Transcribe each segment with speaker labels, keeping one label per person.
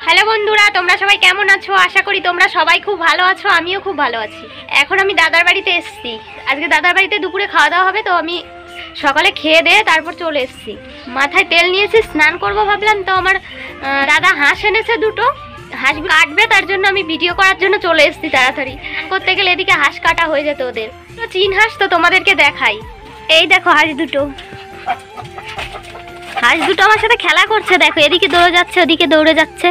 Speaker 1: Hello বন্ধুরা, তোমরা সবাই কেমন আছো? আশা করি তোমরা সবাই খুব ভালো আছো, আমিও খুব ভালো আছি। এখন আমি দাদার বাড়িতে এসেছি। আজকে দাদার বাড়িতে দুপুরে খাওয়া দাওয়া হবে, তো আমি সকালে খেয়ে দিয়ে তারপর চলে এসেছি। মাথায় তেল নিয়েছি, স্নান করব ভাবলাম, তো আমার দাদা হাঁস এনেছে দুটো, হাঁস কাটবে, তার জন্য আমি ভিডিও করার জন্য চলে এসেছি তাড়াতাড়ি। করতে গেলে এদিকে হাঁস কাটা হয়ে যেত ওদের, তো চীন হাঁস, তো তোমাদেরকে দেখাই। এই দেখো হাঁস দুটো, হাঁস দুটো আমার সাথে খেলা করছে, দেখো এদিকে দৌড়ে যাচ্ছে ওদিকে দৌড়ে যাচ্ছে।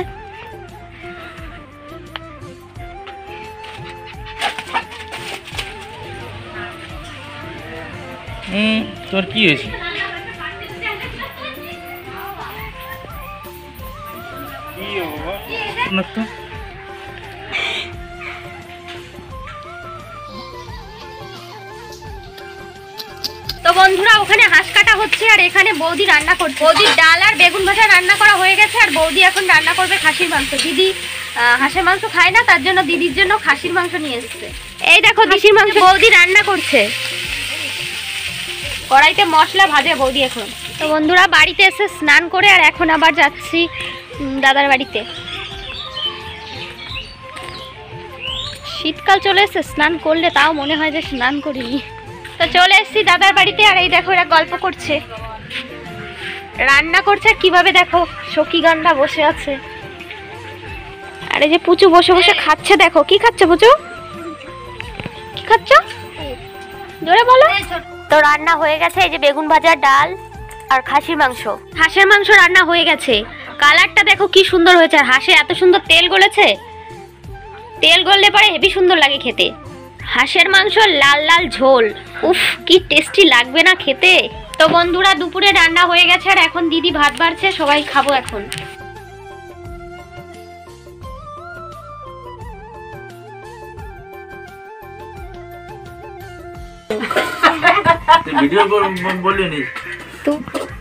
Speaker 2: তোর কি হয়েছে?
Speaker 1: তো বন্ধুরা, ওখানে হাঁস কাটা হচ্ছে আর এখানে বৌদি রান্না করছে। বৌদির ডাল আর বেগুন ভাজা রান্না করা হয়ে গেছে, আর বৌদি এখন রান্না করবে খাসির মাংস। দিদি হাঁসের মাংস খায় না, তার জন্য দিদির জন্য খাসির মাংস নিয়ে এসেছে। এই দেখো খাসির মাংস বৌদি রান্না করছে, কড়াইতে মশলা ভাজে বৌদি এখন। তো বন্ধুরা, বাড়িতে এসে স্নান করে আর এখন আবার যাচ্ছি দাদার বাড়িতে। শীতকাল চলে এসে স্নান করলে তাও মনে হয় যে স্নান করিনি। তো চলে এসেছি দাদার বাড়িতে, আর এই দেখো এরা গল্প করছে, রান্না করছে কিভাবে, দেখো সখী গান্ডা বসে আছে, আর এই যে পুচু বসে বসে খাচ্ছে। দেখো কি খাচ্ছে পুচু, কি খাচ্ছ জোরে বলো। তো রান্না হয়ে গেছে, এই যে বেগুন ভাজা, ডাল আর খাসির মাংস। হাঁসের মাংস রান্না হয়ে গেছে, কালারটা দেখো কি সুন্দর হয়েছে, আর হাঁসে এত সুন্দর তেল গলেছে, তেল গললে পরে হেবি সুন্দর লাগে খেতে। হাঁসের মাংস লাল লাল ঝোল, উফ কি টেস্টি লাগবে না খেতে। তো বন্ধুরা, দুপুরে রান্না হয়ে গেছে আর এখন দিদি ভাত বাড়ছে, সবাই খাবো এখন।
Speaker 2: ভিডিও বলিনি তো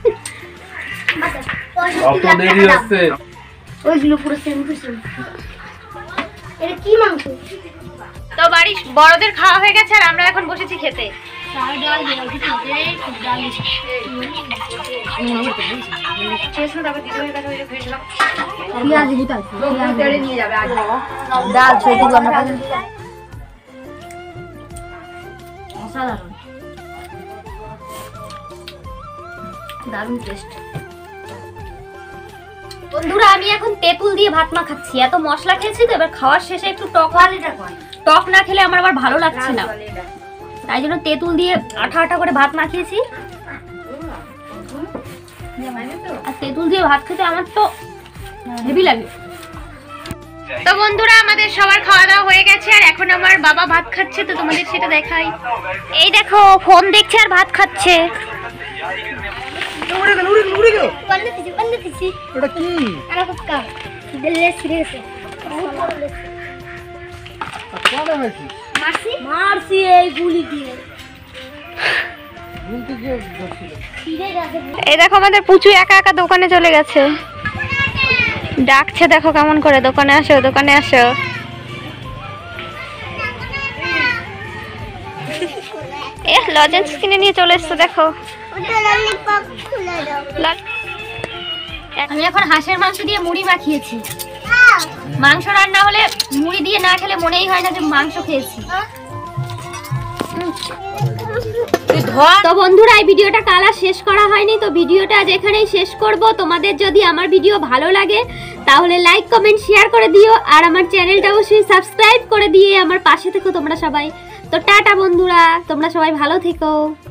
Speaker 2: কত দেরি হচ্ছে,
Speaker 3: ওইগুলো পুরো সেম টু সেম। এটা কি মাংস?
Speaker 1: তো বাড়ির বড়দের খাওয়া হয়ে গেছে আর আমরা এখন বসেছি খেতে।
Speaker 3: ডাল দিয়ে ডাল নিয়ে যাবে ডাল ছোট অসাধারণ, দারুণ টেস্ট।
Speaker 1: বন্ধুরা, আমি এখন তেঁতুল দিয়ে ভাত মাখাচ্ছি, এত মশলা খেয়েছি তো এবার খাওয়ার শেষে একটু টক না খেলে আমার আবার ভালো লাগছে না, তাই জন্য তেঁতুল দিয়ে আঠা আঠা করে ভাত মাখিয়েছি। আর তেঁতুল দিয়ে ভাত খেতে আমার তো হেভি লাগে। তো বন্ধুরা, আমাদের সবার খাওয়া দাওয়া হয়ে গেছে আর এখন আমার বাবা ভাত খাচ্ছে, তো তোমাদের সেটা দেখাই। এই দেখো ফোন দেখছে আর ভাত খাচ্ছে। এই দেখো আমাদের পুচু একা একা দোকানে চলে গেছে, ডাকছে, দেখো কেমন করে, দোকানে আসো দোকানে আসো। লজেন্স কিনে নিয়ে চলে এসছো, দেখো। আমি এখন হাঁসের মাংস দিয়ে মুড়ি মাখিয়েছি। মাংস রান্না হলে মুড়ি দিয়ে না খেলে মনেই হয় না যে মাংস খেয়েছি। তো বন্ধুরা, এই ভিডিওটা কাল শেষ করা হয়নি, তো ভিডিওটা আজ এখানেই শেষ করব। তোমাদের যদি আমার ভিডিও ভালো লাগে তাহলে লাইক কমেন্ট শেয়ার করে দিও, আর আমার চ্যানেলটা অবশ্যই সাবস্ক্রাইব করে দিয়ে আমার পাশে থেকো তোমরা সবাই। তো টাটা বন্ধুরা, তোমরা সবাই ভালো থেকো।